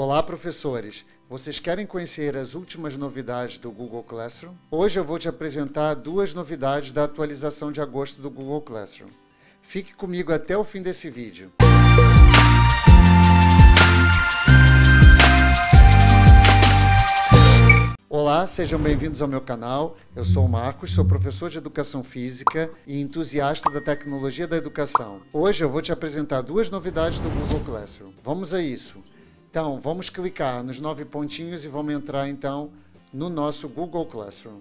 Olá, professores! Vocês querem conhecer as últimas novidades do Google Classroom? Hoje eu vou te apresentar duas novidades da atualização de agosto do Google Classroom. Fique comigo até o fim desse vídeo. Olá, sejam bem-vindos ao meu canal. Eu sou o Marcos, sou professor de Educação Física e entusiasta da tecnologia da educação. Hoje eu vou te apresentar duas novidades do Google Classroom. Vamos a isso! Então, vamos clicar nos 9 pontinhos e vamos entrar, então, no nosso Google Classroom.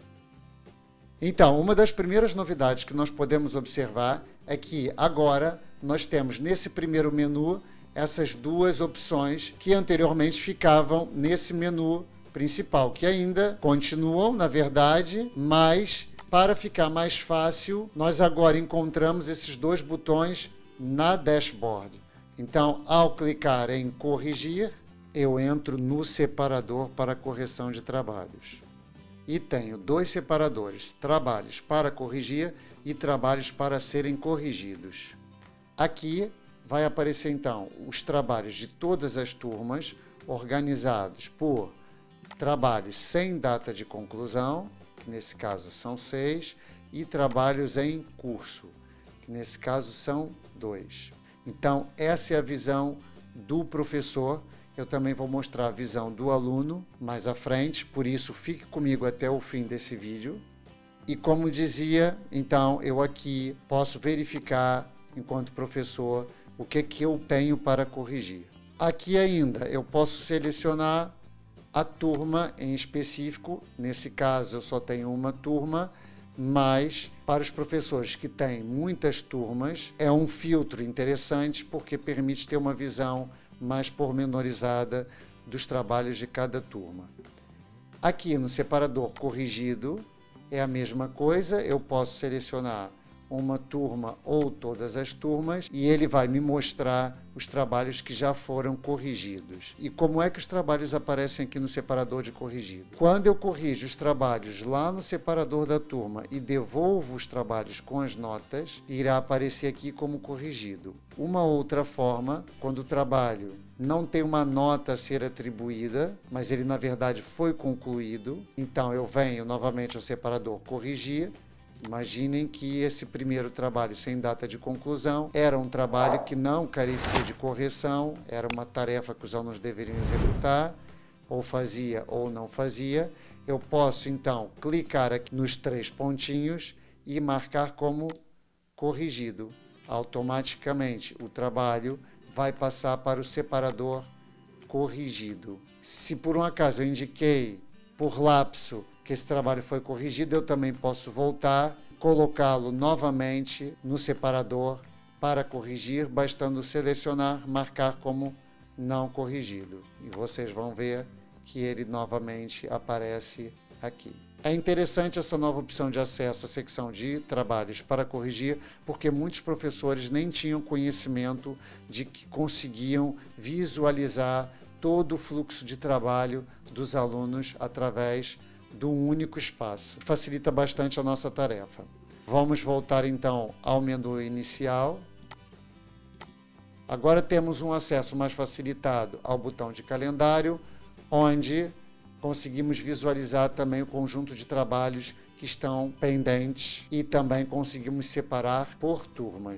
Então, uma das primeiras novidades que nós podemos observar é que agora nós temos nesse primeiro menu essas duas opções que anteriormente ficavam nesse menu principal, que ainda continuam, na verdade, mas para ficar mais fácil, nós agora encontramos esses dois botões na dashboard. Então, ao clicar em corrigir, eu entro no separador para correção de trabalhos. E tenho dois separadores, trabalhos para corrigir e trabalhos para serem corrigidos. Aqui vai aparecer, então, os trabalhos de todas as turmas, organizados por trabalhos sem data de conclusão, que nesse caso são 6, e trabalhos em curso, que nesse caso são 2. Então, essa é a visão do professor. Eu também vou mostrar a visão do aluno mais à frente, por isso fique comigo até o fim desse vídeo. E como dizia, então, eu aqui posso verificar, enquanto professor, o que eu tenho para corrigir. Aqui ainda eu posso selecionar a turma em específico. Nesse caso, eu só tenho uma turma, mas para os professores que têm muitas turmas, é um filtro interessante porque permite ter uma visão mais pormenorizada dos trabalhos de cada turma. Aqui no separador corrigido é a mesma coisa, eu posso selecionar uma turma ou todas as turmas e ele vai me mostrar os trabalhos que já foram corrigidos. E como é que os trabalhos aparecem aqui no separador de corrigido? Quando eu corrijo os trabalhos lá no separador da turma e devolvo os trabalhos com as notas, irá aparecer aqui como corrigido. Uma outra forma, quando o trabalho não tem uma nota a ser atribuída, mas ele na verdade foi concluído, então eu venho novamente ao separador corrigir. Imaginem que esse primeiro trabalho sem data de conclusão era um trabalho que não carecia de correção, era uma tarefa que os alunos deveriam executar, ou fazia ou não fazia. Eu posso então clicar aqui nos 3 pontinhos e marcar como corrigido. Automaticamente o trabalho vai passar para o separador corrigido. Se por um acaso eu indiquei por lapso que esse trabalho foi corrigido, eu também posso voltar, colocá-lo novamente no separador para corrigir, bastando selecionar, marcar como não corrigido. E vocês vão ver que ele novamente aparece aqui. É interessante essa nova opção de acesso à secção de trabalhos para corrigir, porque muitos professores nem tinham conhecimento de que conseguiam visualizar todo o fluxo de trabalho dos alunos através de um único espaço. Facilita bastante a nossa tarefa. Vamos voltar então ao menu inicial. Agora temos um acesso mais facilitado ao botão de calendário, onde conseguimos visualizar também o conjunto de trabalhos que estão pendentes e também conseguimos separar por turmas.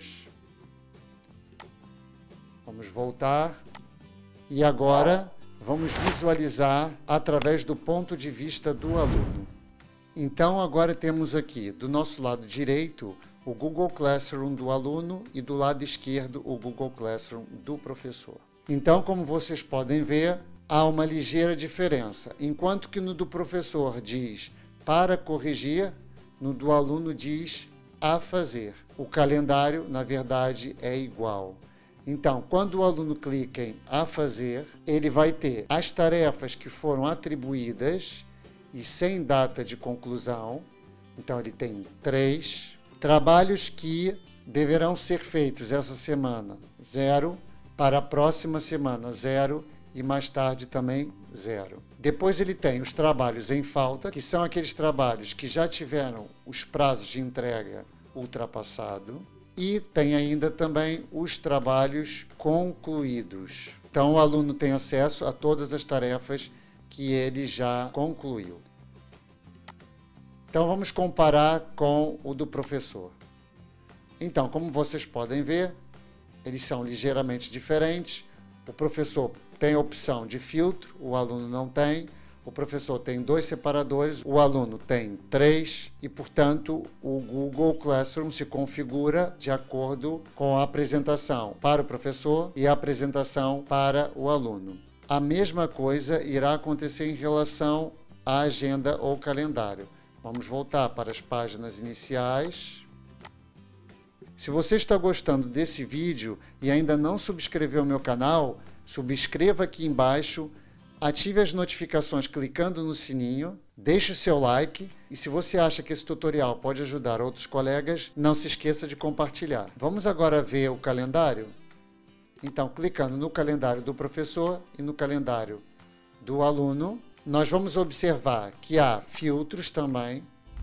Vamos voltar e agora vamos visualizar através do ponto de vista do aluno. Então, agora temos aqui, do nosso lado direito, o Google Classroom do aluno e do lado esquerdo, o Google Classroom do professor. Então, como vocês podem ver, há uma ligeira diferença. Enquanto que no do professor diz para corrigir, no do aluno diz a fazer. O calendário, na verdade, é igual. Então, quando o aluno clica em a fazer, ele vai ter as tarefas que foram atribuídas e sem data de conclusão. Então, ele tem 3 trabalhos que deverão ser feitos essa semana, 0, para a próxima semana, 0, e mais tarde também 0. Depois ele tem os trabalhos em falta, que são aqueles trabalhos que já tiveram os prazos de entrega ultrapassado. E tem ainda também os trabalhos concluídos. Então o aluno tem acesso a todas as tarefas que ele já concluiu. Então vamos comparar com o do professor. Então, como vocês podem ver, eles são ligeiramente diferentes. O professor tem a opção de filtro, o aluno não tem. O professor tem 2 separadores, o aluno tem 3 e, portanto, o Google Classroom se configura de acordo com a apresentação para o professor e a apresentação para o aluno. A mesma coisa irá acontecer em relação à agenda ou calendário. Vamos voltar para as páginas iniciais. Se você está gostando desse vídeo e ainda não subscreveu o meu canal, subscreva aqui embaixo, ative as notificações clicando no sininho, deixe o seu like e se você acha que esse tutorial pode ajudar outros colegas, não se esqueça de compartilhar. Vamos agora ver o calendário? Então, clicando no calendário do professor e no calendário do aluno, nós vamos observar que há filtros também.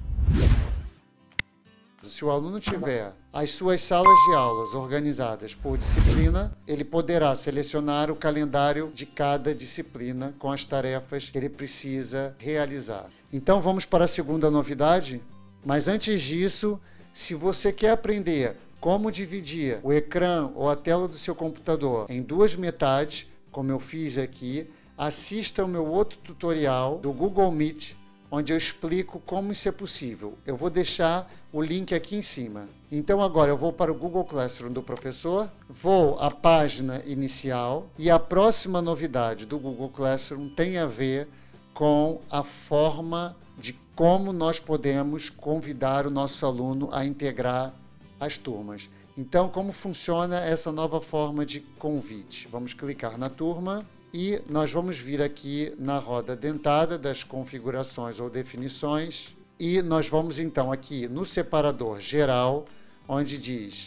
Se o aluno tiver as suas salas de aulas organizadas por disciplina, ele poderá selecionar o calendário de cada disciplina com as tarefas que ele precisa realizar. Então vamos para a segunda novidade? Mas antes disso, se você quer aprender como dividir o ecrã ou a tela do seu computador em 2 metades, como eu fiz aqui, assista o meu outro tutorial do Google Meet, onde eu explico como isso é possível. Eu vou deixar o link aqui em cima. Então agora eu vou para o Google Classroom do professor, vou à página inicial e a próxima novidade do Google Classroom tem a ver com a forma de como nós podemos convidar o nosso aluno a integrar as turmas. Então, como funciona essa nova forma de convite? Vamos clicar na turma. E nós vamos vir aqui na roda dentada das configurações ou definições e nós vamos então aqui no separador geral, onde diz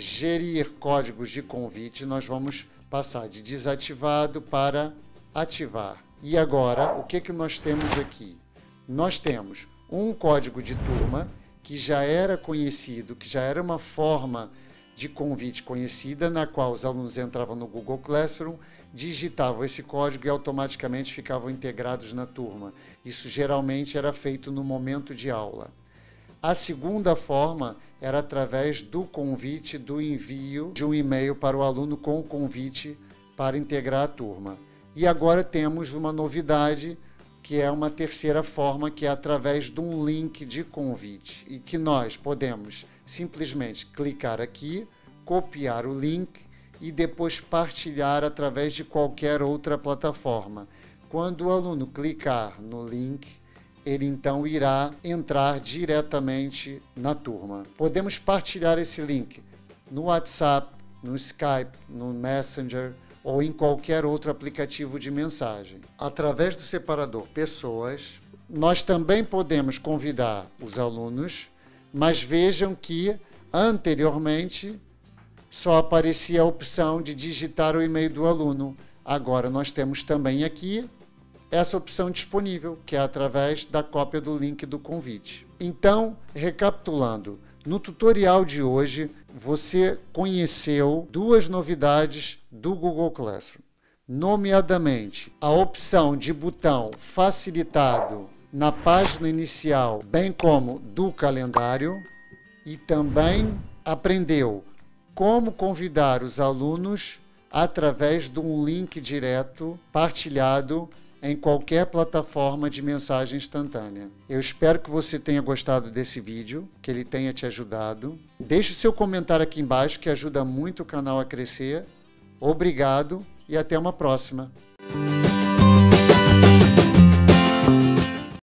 gerir códigos de convite, nós vamos passar de desativado para ativar. E agora, o que nós temos aqui? Nós temos um código de turma que já era conhecido, que já era uma forma de convite conhecida, na qual os alunos entravam no Google Classroom, digitavam esse código e automaticamente ficavam integrados na turma. Isso geralmente era feito no momento de aula. A segunda forma era através do convite, do envio de um e-mail para o aluno com o convite para integrar a turma. E agora temos uma novidade, que é uma terceira forma, que é através de um link de convite, e que nós podemos simplesmente clicar aqui, copiar o link e depois partilhar através de qualquer outra plataforma. Quando o aluno clicar no link, ele então irá entrar diretamente na turma. Podemos partilhar esse link no WhatsApp, no Skype, no Messenger ou em qualquer outro aplicativo de mensagem. Através do separador Pessoas, nós também podemos convidar os alunos, mas vejam que anteriormente só aparecia a opção de digitar o e-mail do aluno. Agora nós temos também aqui essa opção disponível, que é através da cópia do link do convite. Então, recapitulando, no tutorial de hoje você conheceu 2 novidades do Google Classroom, nomeadamente a opção de botão facilitado na página inicial, bem como do calendário, e também aprendeu como convidar os alunos através de um link direto partilhado em qualquer plataforma de mensagem instantânea. Eu espero que você tenha gostado desse vídeo, que ele tenha te ajudado. Deixe o seu comentário aqui embaixo, que ajuda muito o canal a crescer. Obrigado e até uma próxima.